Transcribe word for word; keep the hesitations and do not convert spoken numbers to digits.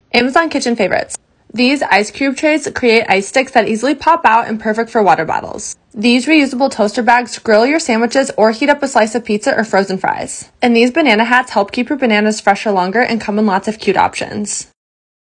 Amazon kitchen favorites. These ice cube trays create ice sticks that easily pop out and perfect for water bottles. These reusable toaster bags grill your sandwiches or heat up a slice of pizza or frozen fries. And these banana hats help keep your bananas fresher longer and come in lots of cute options.